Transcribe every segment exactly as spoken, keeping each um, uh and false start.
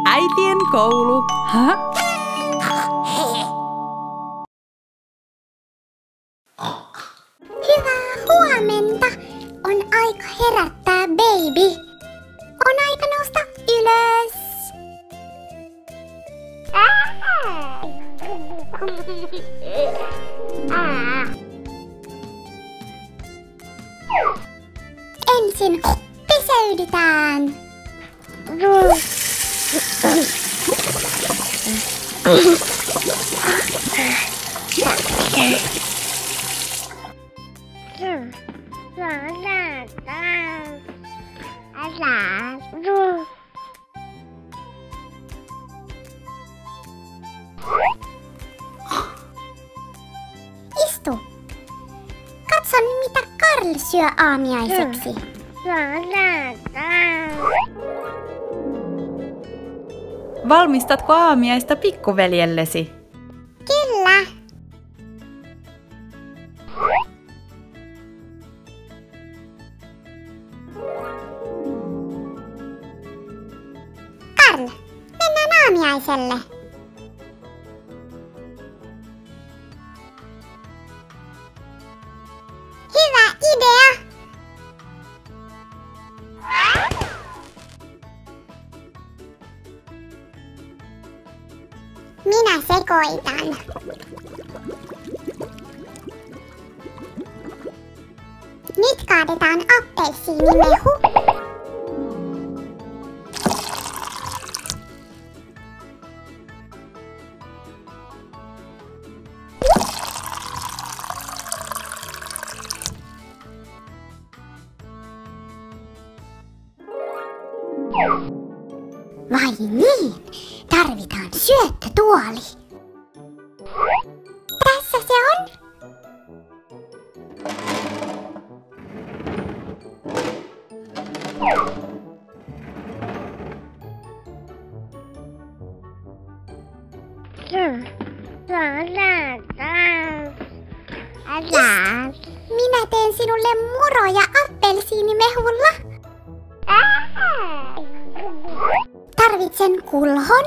Äitien koulu. Hä? Hyvää huomenta. On aika herättää baby. On aika nousta ylös. Ensin peseydytään. Istu. Katson, mitä Karl syö aamiaiseksi. Valmistatko aamiaista pikkuveljellesi? Kyllä. Karl, mennään aamiaiselle. Hyvä idea. Minä sekoitan. Nyt kaadetaan appelsiinimehu. Vai niin? Tarvitaan syöttötuoli. Tässä se on. Minä teen sinulle muroja appelsiinimehulla. Tarvitsen kulhon.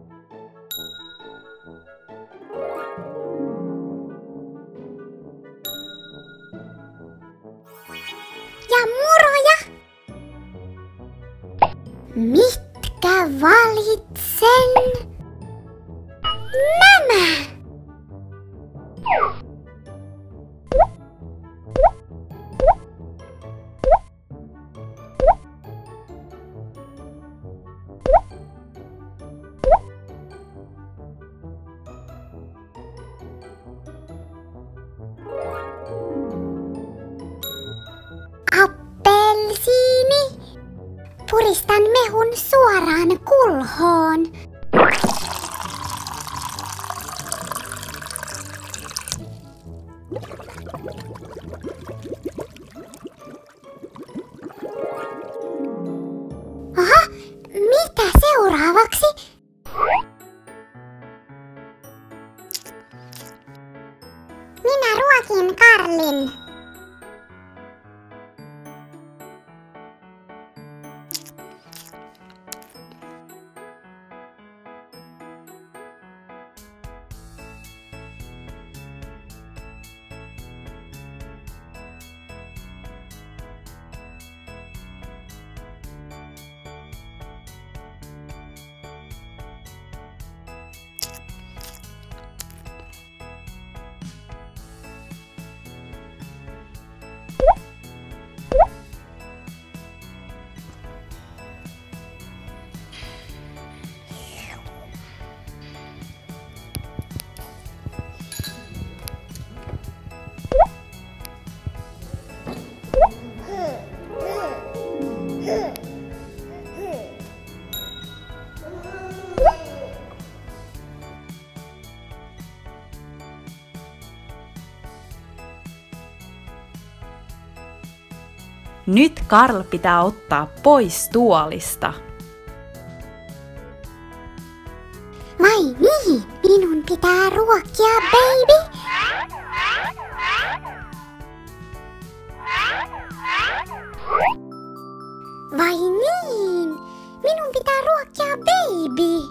Ja muroja. Mitkä valitsen? Nämä. Appelsiini. Puristan mehun suoraan kulhoon. Aha, mitä seuraavaksi? Minä ruokin Karlin. Nyt Karl pitää ottaa pois tuolista. Vai niin? Minun pitää ruokkia baby? Vai niin? Minun pitää ruokkia baby?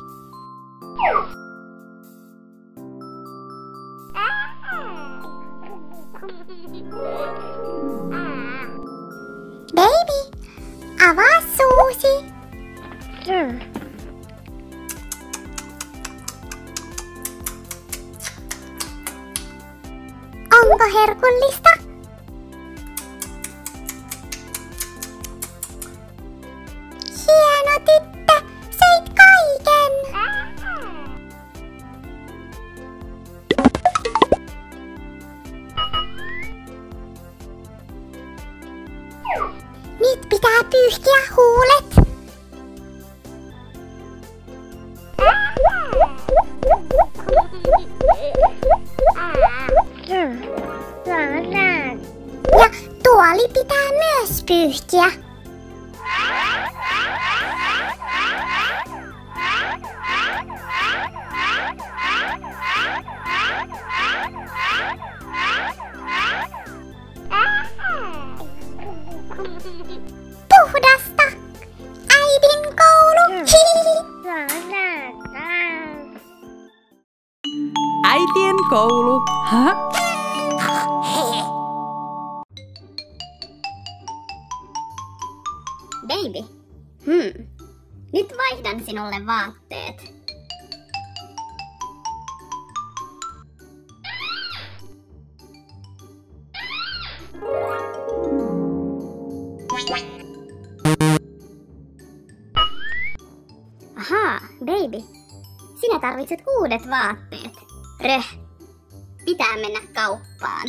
Onko herkullista? Hieno tyttö, söit kaiken! Nyt pitää pyyhkiä huulet. Ja tuoli pitää myös pyyhkiä. Puhdasta! Äidin koulu! Äitien koulu. Hä? Baby, hmm. Nyt vaihdan sinulle vaatteet. Ahaa, baby. Sinä tarvitset uudet vaatteet. Röh. Pitää mennä kauppaan.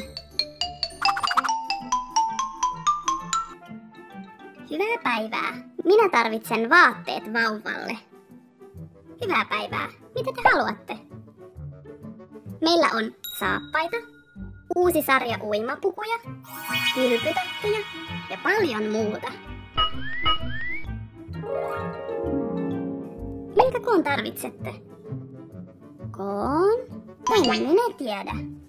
Hyvää päivää. Minä tarvitsen vaatteet vauvalle. Hyvää päivää. Mitä te haluatte? Meillä on saappaita, uusi sarja uimapukuja, kylpytakkeja ja paljon muuta. Minkä koon tarvitsette? Koon? En minä tiedä.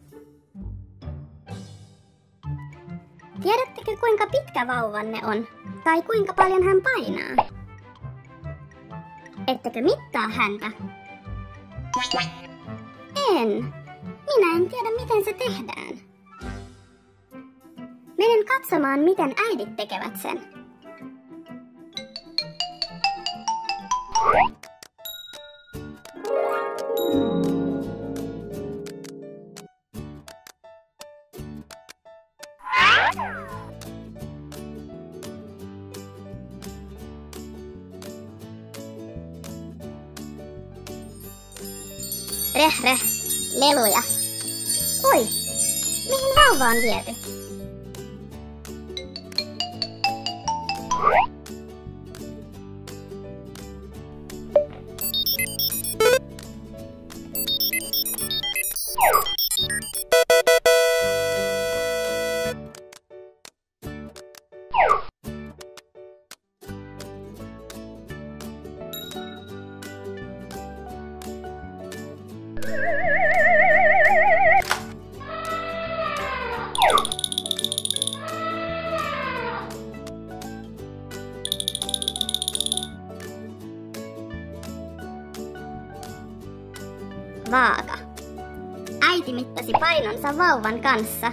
Tiedättekö kuinka pitkä vauvanne on? Tai kuinka paljon hän painaa? Ettekö mittaa häntä? En. Minä en tiedä miten se tehdään. Menen katsomaan miten äidit tekevät sen. Reh, reh, leluja. Oi, mihin vauva on viety? Vaaka. Äiti mittasi painonsa vauvan kanssa.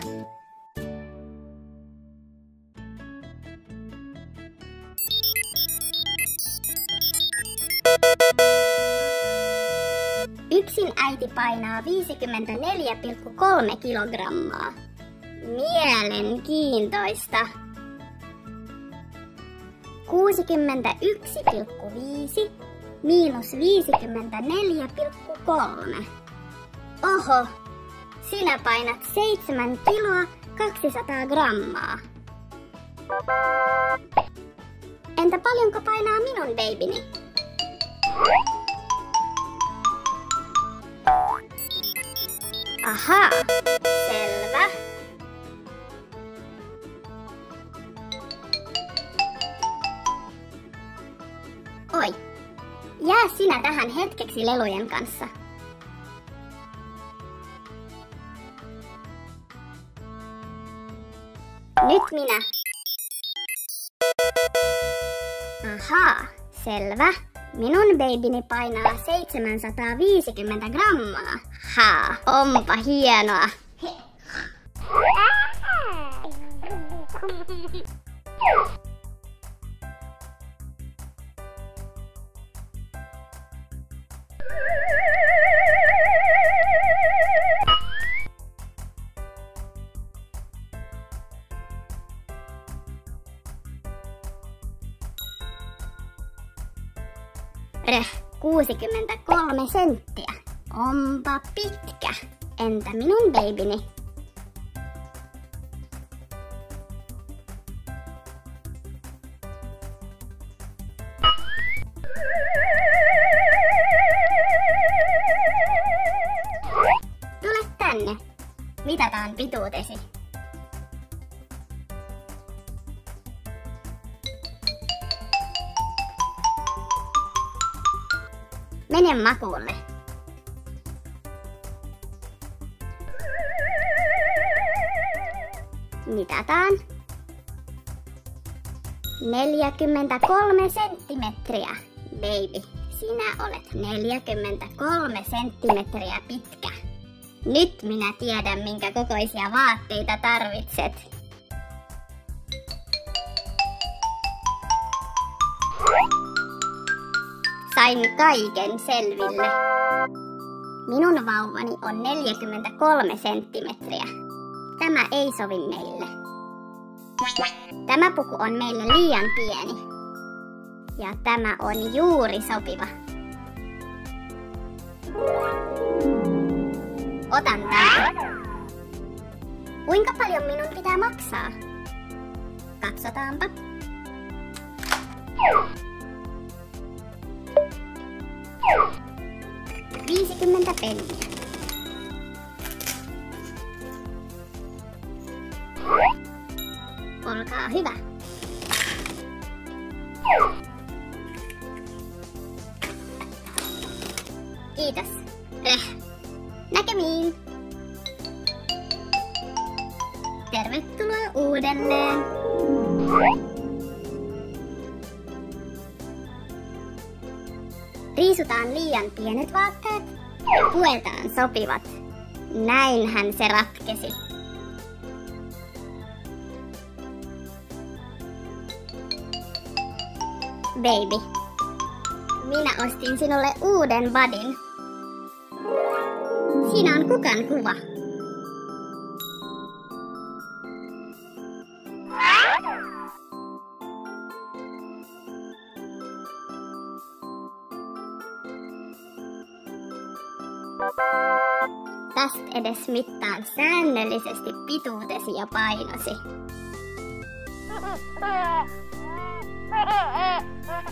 Yksin äiti painaa viisikymmentäneljä pilkku kolme kilogrammaa. Mielenkiintoista. kuusikymmentäyksi pilkku viisi miinus viisikymmentäneljä pilkku kolme. Oho, sinä painat seitsemän kiloa kaksisataa grammaa. Entä paljonko painaa minun babyni? Ahaa, selvä. Oi, jää sinä tähän hetkeksi lelujen kanssa. Nyt minä. Ahaa, selvä. Minun babyni painaa seitsemänsataaviisikymmentä grammaa. Haa, onpa hienoa. kuusikymmentäkolme senttiä. Onpa pitkä. Entä minun babyni? Tule tänne. Mitataan pituutesi. Mene makuulle. Mitataan. neljäkymmentäkolme senttimetriä. Baby, sinä olet neljäkymmentäkolme senttimetriä pitkä. Nyt minä tiedän, minkä kokoisia vaatteita tarvitset. Sain kaiken selville. Minun vauvani on neljäkymmentäkolme senttimetriä. Tämä ei sovi meille. Tämä puku on meille liian pieni. Ja tämä on juuri sopiva. Otan tämän. Kuinka paljon minun pitää maksaa? Katsotaanpa. viisikymmentä penniä. Olkaa hyvä. Kiitos. Eh. Näkemiin. Tervetuloa uudelleen. Riisutaan liian pienet vaatteet ja puetaan sopivat. Näinhän se ratkesi. Baby, minä ostin sinulle uuden badin. Siinä on kukan kuva. Tästä edes mittaan säännöllisesti pituutesi ja painosi.